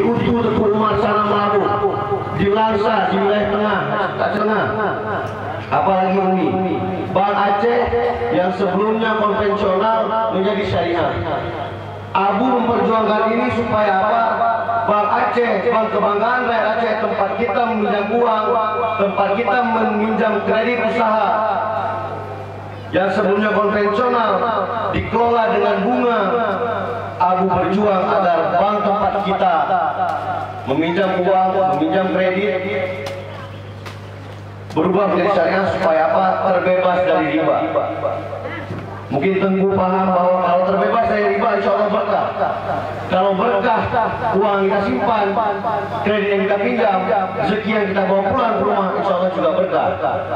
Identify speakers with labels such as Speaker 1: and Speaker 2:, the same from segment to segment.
Speaker 1: Sekutu Teguh Umar Salam Labu, di Langsa, di wilayah tengah, apalagi ini Bang Aceh yang sebelumnya konvensional menjadi syariah. Abu memperjuangkan ini supaya apa? Bang Aceh, Bang kebanggaan rakyat Aceh, tempat kita meminjam uang, tempat kita meminjam kredit usaha yang sebelumnya konvensional dikelola dengan bunga. Abu berjuang agar bank tempat kita meminjam uang, meminjam kredit berubah menjadi syariah supaya apa? Terbebas dari riba. Mungkin Tengku paham bahwa kalau terbebas dari riba insya Allah berkah. Kalau berkah, uang kita simpan, kredit yang kita pinjam, rezeki yang kita bawa pulang ke rumah insya Allah juga berkah.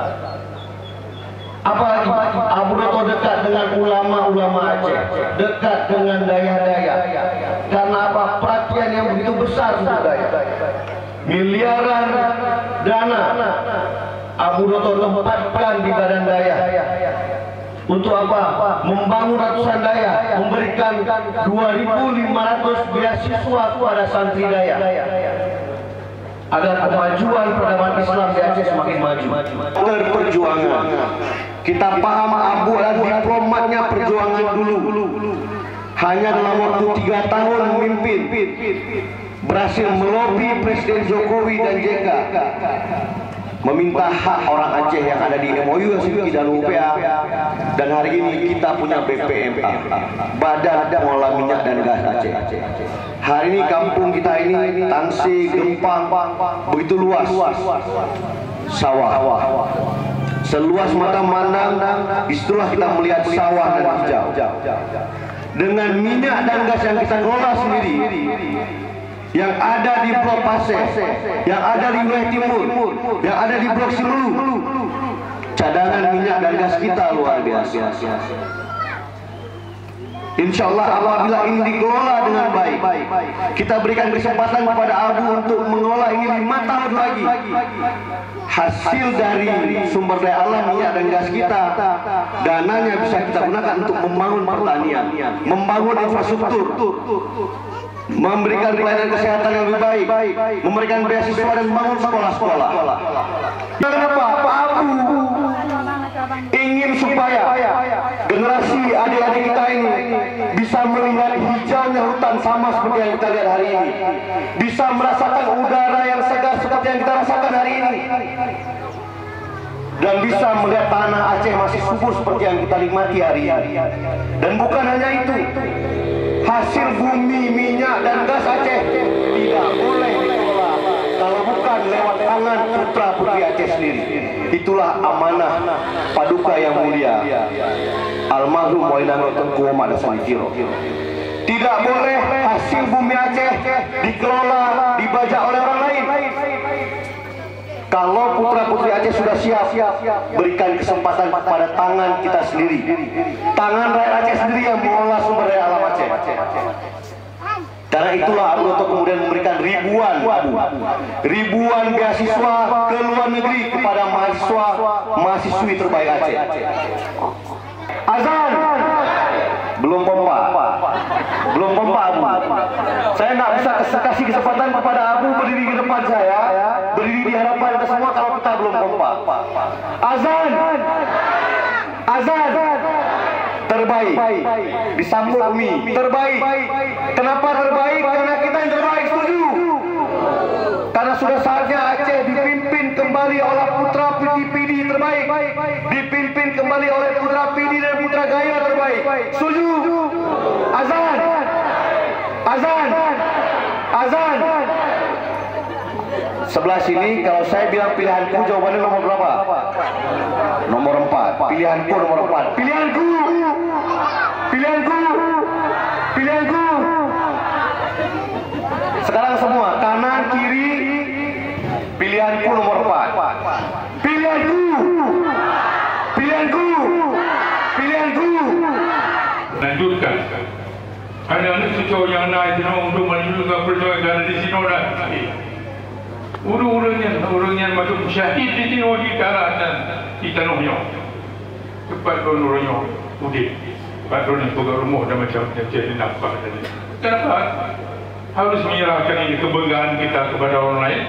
Speaker 1: Apalagi Abu Roto dekat dengan ulama-ulama Aceh, dekat dengan daya-daya. Karena apa? Perhatian yang begitu besar untuk daya. Miliaran dana Abu Roto tempatkan di badan daya. Untuk apa? Membangun ratusan daya, memberikan 2.500 beasiswa kepada santri daya, agar kemajuan peradaban Islam di Aceh semakin maju. Perjuangan. Kita paham Abu adalah diplomatnya perjuangan dulu. Hanya dalam waktu 3 tahun memimpin, berhasil melobi Presiden Jokowi dan JK meminta hak orang Aceh yang ada di MOU dan UPA, dan hari ini kita punya BPMA, Badan Pengelola Minyak dan Gas Aceh. Hari ini kampung kita ini Tangsi, Gempang begitu luas, sawah seluas mata memandang. Disitulah kita melihat sawah dan hijau. Dengan minyak dan gas yang kita kelola sendiri, yang ada di Blok Pasir, yang ada di wilayah timur, yang ada di Blok Simelu, cadangan minyak dan gas kita luar biasa. Insya Allah apabila ini dikelola dengan baik, kita berikan kesempatan kepada Abu untuk mengelola ini 5 tahun lagi. Hasil dari sumber daya alam minyak dan gas kita, dananya bisa kita gunakan untuk membangun pertanian, membangun infrastruktur, memberikan pelayanan kesehatan yang lebih baik, memberikan beasiswa dan membangun sekolah-sekolah. Kenapa? Pak Abu ingin supaya generasi adik-adik kita ini bisa melihat hijaunya hutan sama seperti yang kita lihat hari ini, bisa merasakan udara yang segar seperti yang kita rasakan hari ini, dan bisa melihat tanah Aceh masih subur seperti yang kita nikmati hari ini. Dan bukan hanya itu, hasil bumi, minyak dan gas Aceh tidak boleh dikelola kalau bukan lewat tangan putra putri Aceh sendiri. Itulah amanah paduka yang mulia almarhum Wainango Tengku Umar Dasmajiro. Tidak boleh hasil bumi Aceh dikelola, dibajak oleh orang lain. Kalau putra putri Aceh sudah siap, berikan kesempatan kepada tangan kita sendiri, tangan rakyat Aceh sendiri yang mengelola sumber daya alam Aceh. Karena itulah Abu Roto kemudian memberikan ribuan beasiswa ke luar negeri kepada mahasiswi terbaik Aceh. Azan belum pompa Abu. Saya nggak bisa kasih kesempatan kepada Abu berdiri di depan saya, berdiri di hadapan kita semua kalau kita belum pompa. Azan terbaik, disambut Umi terbaik. Kenapa terbaik? Karena kita yang terbaik, setuju? Karena sudah saatnya Aceh dipimpin kembali oleh putra PD terbaik, dipimpin kembali oleh putra PD dan putra Gaya terbaik. Setuju? Azan. Sebelah sini kalau saya bilang pilihanku, jawabannya nomor berapa? Nomor 4. Pilihanku nomor 4. Pilihanku. Sekarang semua kanan kiri, pilihanku nomor 4. Pilihanku.
Speaker 2: Lanjutkan. Anak-anak cucu yang naik untuk melanjutkan perjuangan di sini orang. Urang-urangnya masuk syahid di sini di daratan di tanahnya. Cepat urangnya udit. Patron yang pegang rumah dan macam jadi nampak tadi. Kenapa? harus menyerahkan ini kebanggaan kita kepada orang lain.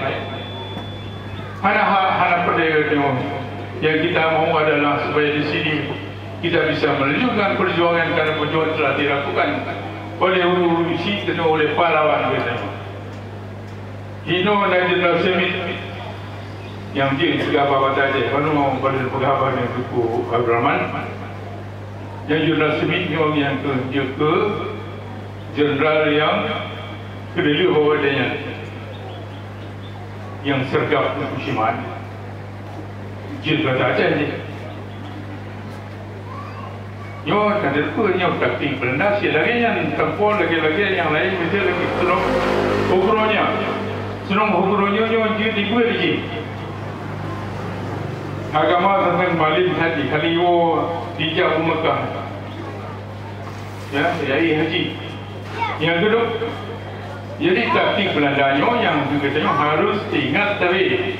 Speaker 2: Hana perdaya yang kita mau adalah supaya di sini kita bisa melanjutkan perjuangan, karena perjuangan telah dilakukan oleh ulu-ulu isi dan oleh pahlawan kita. Hino Nasional Semit yang dia juga bawa tadi, kalau mau pada pegawai yang Tuku Abraman, yang Jurnal Semit yang ke Jenderal yang kedua bawadanya yang sergap Fukushima Jenderal saja ni yo kan itu yang taktik berendah si lagi yang tempur lagi-lagi yang lain mesti lagi senang ukurannya yo jadi gue lagi agama tentang Bali haji kali yo dijak Mekah ya haji yang kedua. Jadi taktik Belandanya yang katanya harus diingat tapi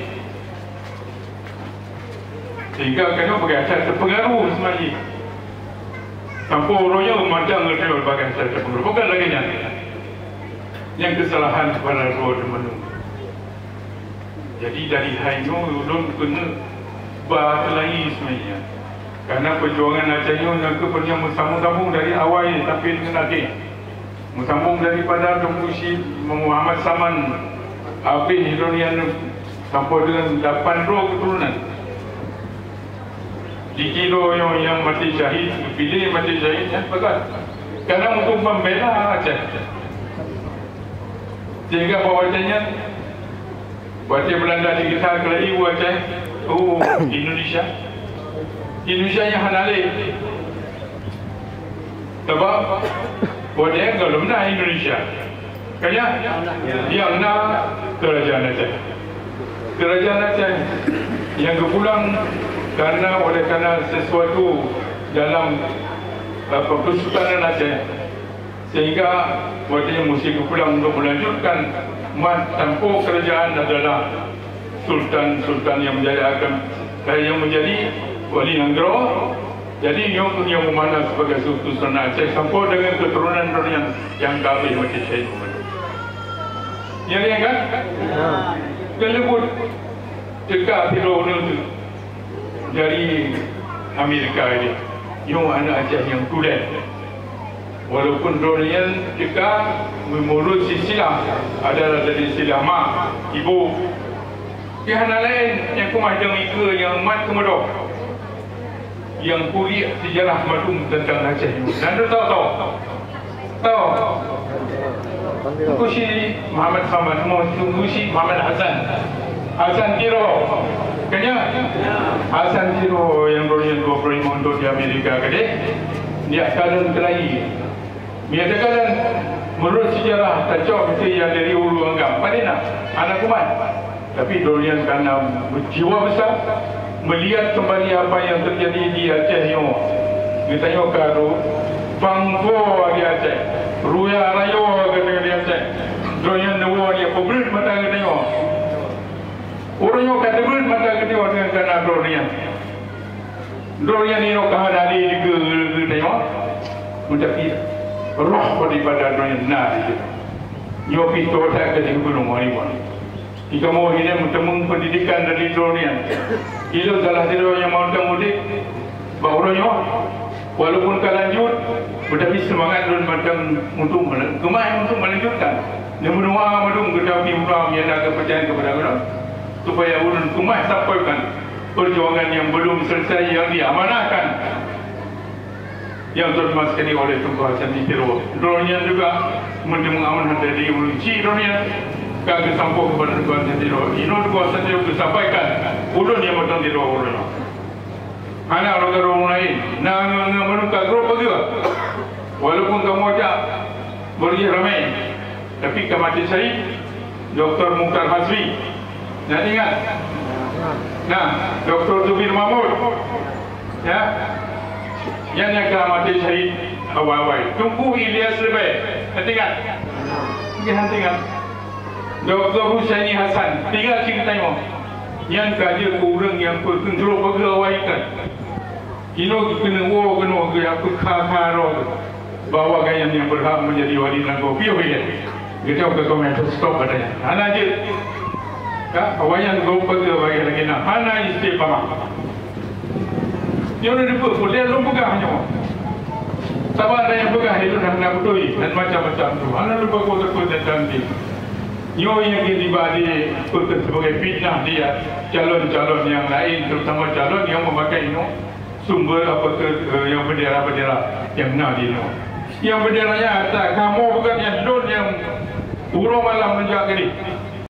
Speaker 2: sehingga kena pakai asal terpengaruh sebenarnya. Tanpa orangnya memandang mereka berbagai asal terpengaruh. Bukan lagi yang kesalahan kepada dua teman. Jadi dari haino ulun kena bahas lagi sebenarnya. Karena perjuangan acahnya yang kepentingan sambung dari awal sampai dengan akhir. Sambung daripada Tunggusi Muhammad Saman Abin Hidronian sampai dengan 8 roh keturunan di kilo yang mati syahid, pilih mati syahid ya, bagus. Karena untuk membela Aceh sehingga bawahnya Aceh Belanda di kita kelai Aceh Indonesia yang hanale sebab Boleh kalau nak Indonesia, kaya yang nak kerajaan Aceh yang kepulang karena sesuatu dalam Kesultanan Aceh sehingga boleh mesti kepulang untuk melanjutkan tanpa kerajaan adalah sultan yang menjadi wali negara. Jadi yang memanah sebagai Sultan Aceh sampai dengan keturunan yang kami mati syahid. Yang ni kan? Kelebut dekat Tiro itu dari Amerika ini. Yang anak Aceh yang tulen. Walaupun Dorian dekat memurus silsilah adalah dari silsilah mak, ibu. Yang lain yang kumajang ika yang mat kemudah. Yang kuliah sejarah madum tentang Aceh. Anda tahu? Tunggusi Muhammad Saman, Tunggusi Muhammad Hasan Tiro. Kanya Hasan Tiro yang berjaya 25 untuk di Amerika kade. Dia kalian kelai. Dia kalian menurut sejarah tacok mesti yang dari ulu anggap. Padahal anak kumat. Tapi Dorian karena berjiwa besar melihat kembali apa yang terjadi di Aceh yo. Kita yo karo bangko di Aceh. Ruya rayo kata di Aceh. Dorian nuwo dia pobret mata kata yo. Orang yo kata pobret mata kata yo dengan kana Dorian. Dorian ini kahadali di kata yo. Menjadi roh daripada Dorian nah itu. Yo pito tak ke gunung wani. Jika mau ini bertemu pendidikan dari Dorian, itu salah satu yang mau mudik, bahunya, walaupun kelanjut, tetapi semangat dan macam untuk melanjutkan. Yang menua madum kita bimbang yang ada kepercayaan kepada orang, supaya ulun kumai sampaikan perjuangan yang belum selesai yang diamanahkan, yang termasuk oleh Tunku Hasan Tiro. Dorian juga mengamanahkan dari ulun Dorian. Kami sampai kepada Tuan Sendiri. Ini Tuan Sendiri disampaikan. Ulun yang bertang di luar ulun. Anak orang lain. Nang menukar grup juga. Walaupun kamu ajak pergi ramai, tapi kemati saya, Dr. Mukhtar Hasbi. Nak ingat? Nah, Dr. Zubir Mahmud. Ya. Yang kemati saya awal-awal. Tunggu Ilyas lebih. Ingat? Ingat. Dr. Husaini Hasan, tinggal kita tengok yang kerja kurang yang kontrol pegawai kan. Kino kena aku kakaro bawa gayam yang berhak menjadi wali negara. Piu Kita ke komen stop katanya. Hana je. Ya, awayan go pergi bagi lagi nak. Hana istiqamah. Yang ni pun dia belum pegang hanya. Sabar ada yang pegang itu dah nak betul dan macam-macam tu. Hana lupa kau tercantik. Yo yang dibadi kota sebagai fitnah dia calon-calon yang lain, terutama calon yang memakai sumber apa yang bendera-bendera yang nak di yang benderanya atas kamu bukan yang don yang burung malam menjaga ni